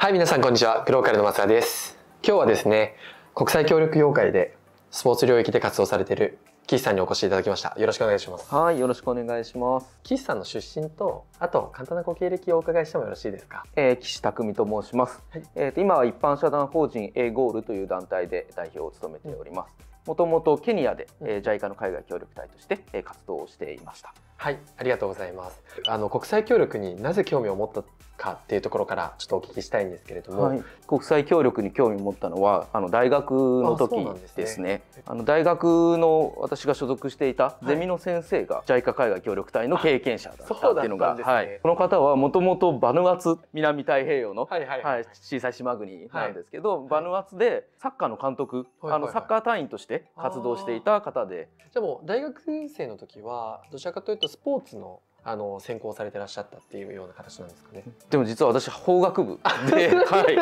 はい、皆さんこんにちは。グローカルの松田です。今日はですね、国際協力業界でスポーツ領域で活動されている岸さんにお越しいただきました。よろしくお願いします。 はい、よろしくお願いします。 岸さんの出身と、あと簡単なご経歴をお伺いしてもよろしいですか。 岸匠と申します。 はい、 今は一般社団法人 A ゴールという団体で代表を務めております。もともとケニアで JICA の海外協力隊として活動をしていました。 はい、ありがとうございます。国際協力になぜ興味を持ったかっていうところからちょっとお聞きしたいんですけれども、 はい、国際協力に興味を持ったのは大学の時ですね。大学の私が所属していたゼミの先生が JICA 海外協力隊の経験者だったっていうのが、この方はもともとバヌアツ、南太平洋の小さい島国なんですけど、バヌアツでサッカーの監督、サッカー隊員として活動していた方で。 じゃあもう大学生の時はどちらかというとスポーツの専攻されてらっしゃったっていうような形なんですかね。 でも実は私法学部で、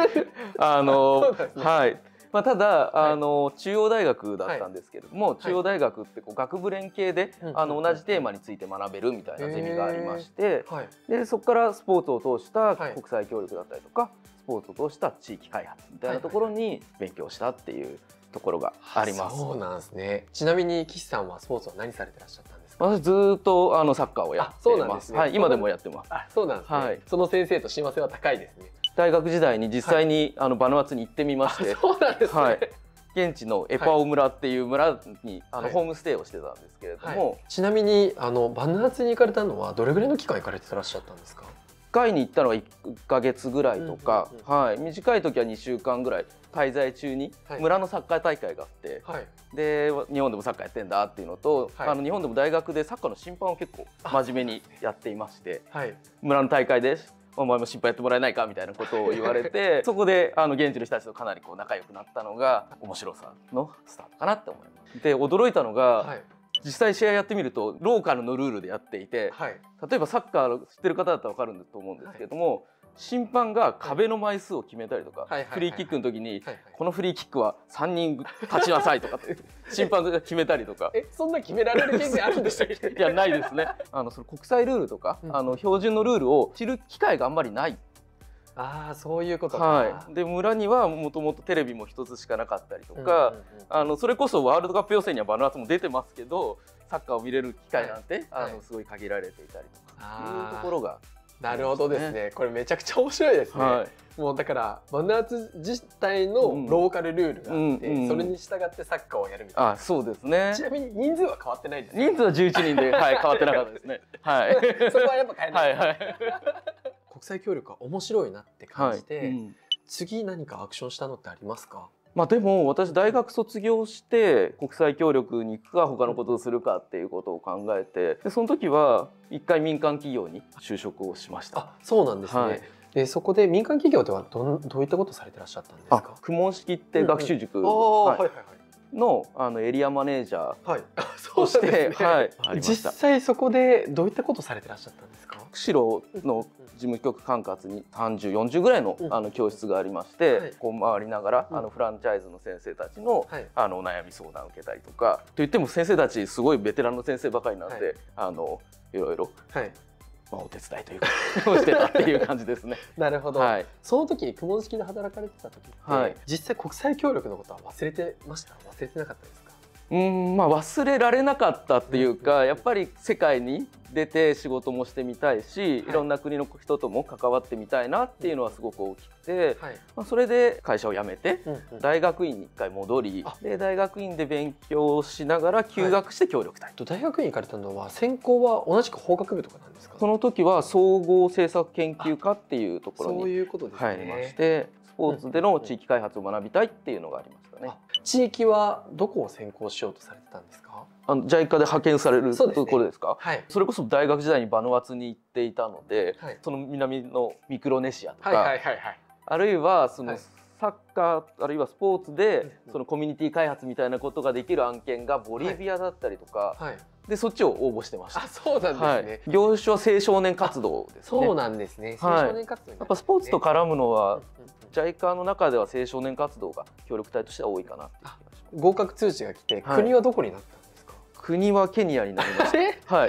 まあただ中央大学だったんですけれども、中央大学ってこう学部連携で同じテーマについて学べるみたいなゼミがありまして、でそこからスポーツを通した国際協力だったりとか、スポーツを通した地域開発みたいなところに勉強したっていうところがあります。 そうなんですね。ちなみに岸さんはスポーツは何されてらっしゃったんですか。 私ずっとサッカーをやってます。はい、今でもやってます。 そうなんですね。その先生と親和性は高いですね。 大学時代に実際にバヌアツに行ってみまして、 そうなんですね。 現地のエパオ村っていう村にホームステイをしてたんですけれども、 ちなみにバヌアツに行かれたのはどれぐらいの期間行かれてらっしゃったんですか。 1回に行ったのは1ヶ月ぐらいとか、短い時は2週間ぐらい滞在中に村のサッカー大会があって、で日本でもサッカーやってんだっていうのと、日本でも大学でサッカーの審判を結構真面目にやっていまして、村の大会でお前も審判やってもらえないかみたいなことを言われてそこで現地の人たちとかなりこう仲良くなったのが面白さのスタートかなって思います。で驚いたのが、実際試合やってみるとローカルのルールでやっていて、例えばサッカー知ってる方だったら分かると思うんですけども、審判が壁の枚数を決めたりとか、フリーキックの時にこのフリーキックは3人立ちなさいとかって審判が決めたりとか。 そんな決められる権限あるんでしたっけ。 いやないですね。その国際ルールとか標準のルールを知る機会があんまりない。 ああ、そういうことか。 で村にはもともとテレビも一つしかなかったりとか、それこそワールドカップ予選にはバヌアツも出てますけど、サッカーを見れる機会なんてすごい限られていたりとかいうところが。 なるほどですね。これめちゃくちゃ面白いですね。もうだからバヌアツ自体のローカルルールがあって、それに従ってサッカーをやるみたいな。 そうですね。 ちなみに人数は変わってないですか。 人数は11人で変わってなかったですね。 そこはやっぱ変えない。国際協力は面白いなって感じて、次何かアクションしたのってありますか。 でも私大学卒業して国際協力に行くか他のことをするかっていうことを考えて、でその時は一回民間企業に就職をしました。 そうなんですね。でそこで民間企業ではどういったことされてらっしゃったんですか。 公文式って学習塾のエリアマネージャーとして実際そこでどういったことされてらっしゃったんですか。 釧路の事務局管轄に30、40ぐらいの教室がありまして、こう回りながらフランチャイズの先生たちのお悩み相談を受けたりとか、といっても先生たちすごいベテランの先生ばかりなんで、いろいろお手伝いというかをしてたっていう感じですね。 なるほど。その時公文式で働かれてた時って、実際国際協力のことは忘れてました？忘れてなかったですか？ 忘れられなかったっていうか、やっぱり世界に出て仕事もしてみたいし、いろんな国の人とも関わってみたいなっていうのはすごく大きくて、それで会社を辞めて大学院に一回戻り、で大学院で勉強しながら休学して協力隊。 大学院行かれたのは専攻は同じく法学部とかなんですか？ その時は総合政策研究科っていうところに入りまして、スポーツでの地域開発を学びたいっていうのがありましたね。 地域はどこを専攻しようとされてたんですか ？JICA で派遣されるところですか？それこそ大学時代にバヌアツに行っていたので、その南のミクロネシアとか、あるいはそのサッカーあるいはスポーツでそのコミュニティ開発みたいなことができる案件がボリビアだったりとか、でそっちを応募してました。 そうなんですね。 業種は青少年活動ですね。 そうなんですね。青少年活動。 やっぱスポーツと絡むのはJICA の中では青少年活動が協力隊としては多いかなって気がします。 合格通知が来て、国はどこになったんですか？ 国はケニアになりました。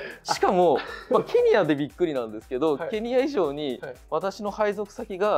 しかも、ケニアでびっくりなんですけど、ケニア以上に私の配属先が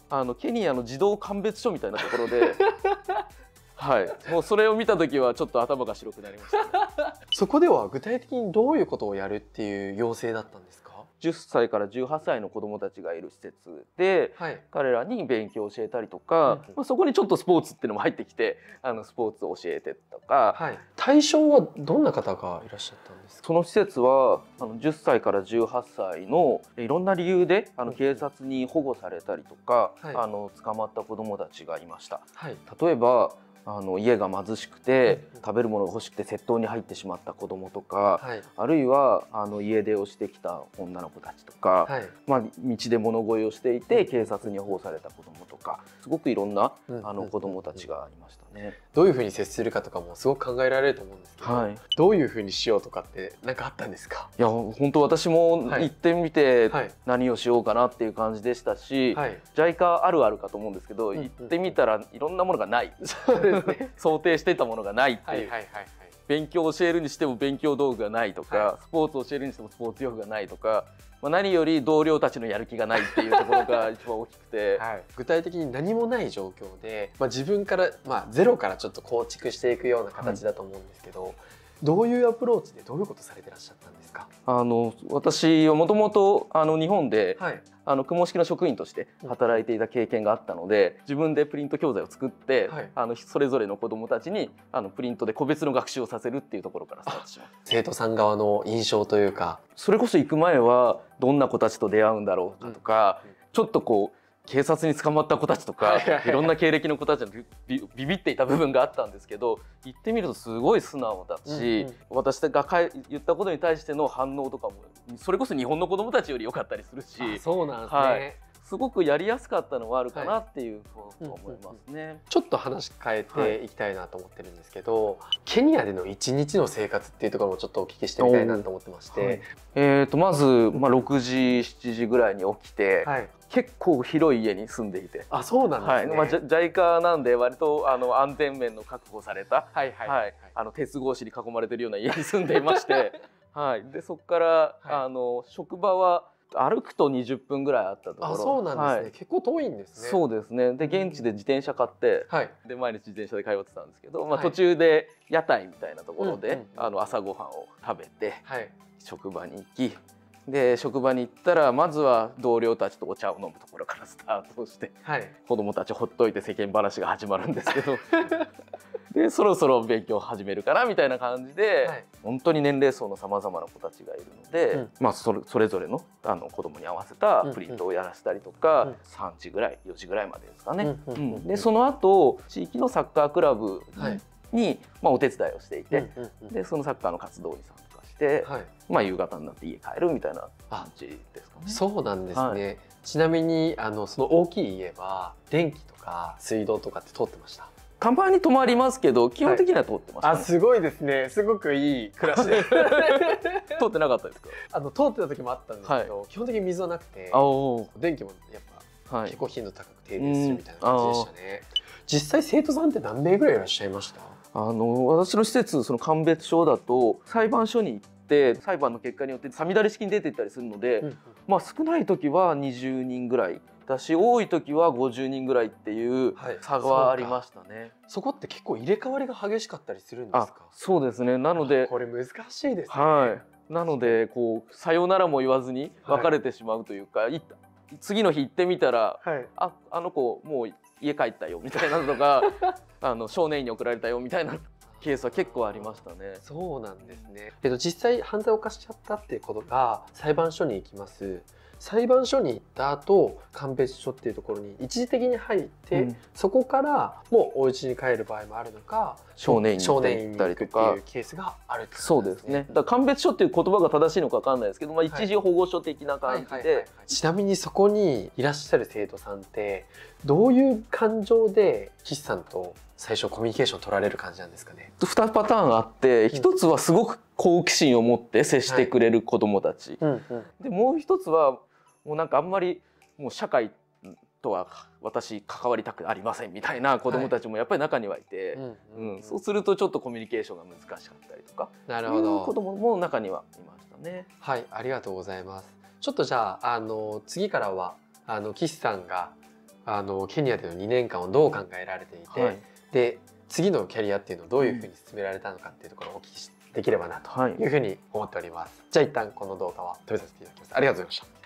ケニアの児童鑑別所みたいなところではい、もうそれを見た時はちょっと頭が白くなりました、ね、 そこでは具体的にどういうことをやるっていう要請だったんですか ？10歳から18歳の子どもたちがいる施設で、はい、彼らに勉強を教えたりとか、そこにちょっとスポーツっていうのも入ってきてスポーツを教えてとか、 はい、対象はどんな方がいらっしゃったんですか？ その施設は10歳から18歳のいろんな理由で警察に保護されたりとか、はい、捕まった子どもたちがいました。はい、例えば家が貧しくて食べるものが欲しくて窃盗に入ってしまった子どもとか、はい、あるいは家出をしてきた女の子たちとか、はい、道で物乞いをしていて警察に保護された子どもとか、すごくいろんな子どもたちがいましたね。 どういうふうに接するかとかもすごく考えられると思うんですけど、はい、どういうふうにしようとかって何かあったんですか？ いや本当私も行ってみて何をしようかなっていう感じでしたし、はい、JICA あるあるかと思うんですけど、行ってみたらいろんなものがない想定してたものがないっていう、勉強を教えるにしても勉強道具がないとか、はい、スポーツを教えるにしてもスポーツ用具がないとか、何より同僚たちのやる気がないっていうところが一番大きくて、はい、 具体的に何もない状況で、自分から、ゼロからちょっと構築していくような形だと思うんですけど、はい、どういうアプローチでどういうことされてらっしゃったんですか？ 私はもともと日本で、はい、公式の職員として働いていた経験があったので、自分でプリント教材を作って、はい、それぞれの子どもたちにプリントで個別の学習をさせるっていうところからスタートします。 生徒さん側の印象というか、 それこそ行く前はどんな子たちと出会うんだろうかとか、ちょっとこう警察に捕まった子たちとかいろんな経歴の子たちにビビっていた部分があったんですけど、行ってみるとすごい素直だし、私が言ったことに対しての反応とかもそれこそ日本の子どもたちより良かったりするし、 そうなんですね、はい、 すごくやりやすかったのはあるかなっていうと思いますね。 ちょっと話変えていきたいなと思ってるんですけど、ケニアでの1日の生活っていうところもちょっとお聞きしてみたいなと思ってまして、 はい、まず、6時7時ぐらいに起きて、はい、結構広い家に住んでいて、 そうなんですね、 はい、JICA なんで割と安全面の確保された鉄格子に囲まれてるような家に住んでいましてはい、でそこから、職場は歩くと20分ぐらいあったところ。 そうなんですね、はい、結構遠いんですね。 そうですね。で現地で自転車買って、で毎日自転車で通ってたんですけど、途中で屋台みたいなところで朝ごはんを食べて、職場に行き、で職場に行ったらまずは同僚たちとお茶を飲むところからスタートして、子どもたちほっといて世間話が始まるんですけどでそろそろ勉強を始めるからみたいな感じで、本当に年齢層のさまざまな子たちがいるので、それぞれの子どもに合わせたプリントをやらせたりとか、3時ぐらい4時ぐらいまでですかね。でその後地域のサッカークラブに、お手伝いをしていて、でそのサッカーの活動に参加して、夕方になって家帰るみたいな感じですかね。 そうなんですね。ちなみにその大きい家は電気とか水道とかって通ってました？ たまに止まりますけど基本的には通ってます、ね。 すごいですね。すごくいい暮らしで通ってなかったですか？ 通ってた時もあったんですけど、基本的に水はなくて、電気もやっぱ結構頻度高く停電するみたいな感じでしたね。実際生徒さんって何名ぐらいいらっしゃいました？ 私の施設、その鑑別所だと裁判所に行って裁判の結果によってさみだれ式に出ていったりするので、少ない時は20人ぐらいだし、多い時は50人ぐらいっていう差がありましたね。 そこって結構入れ替わりが激しかったりするんですか？ そうですね。なのでこれ難しいですね。 なのでこうさよならも言わずに別れてしまうというか、次の日行ってみたら、あの子もう家帰ったよみたいなのが少年院に送られたよみたいなケースは結構ありましたね。 そうなんですね。実際犯罪を犯しちゃったっていうことが裁判所に行きます。裁判所に行った後鑑別所っていうところに一時的に入って、そこからもうお家に帰る場合もあるのか、 少年院に行ったりとかっていうケースがあるってことですね。 そうですね。だから鑑別所っていう言葉が正しいのか分かんないですけど、一時保護所的な感じで。 ちなみにそこにいらっしゃる生徒さんってどういう感情で岸さんと最初コミュニケーション取られる感じなんですかね ？2パターンあって、1つはすごく好奇心を持って接してくれる子どもたち、でもう1つはもうなんかあんまりもう社会とは私関わりたくありませんみたいな子どもたちもやっぱり中にはいて、そうするとちょっとコミュニケーションが難しかったりとか、 なるほど、 いう子どもも中にはいましたね。 はい、ありがとうございます。ちょっとじゃあ次からは岸さんがケニアでの2年間をどう考えられていて、はい、で次のキャリアっていうのをどういうふうに進められたのかっていうところをお聞きできればなというふうに思っております。じゃあ一旦この動画は止めさせていただきます。ありがとうございました。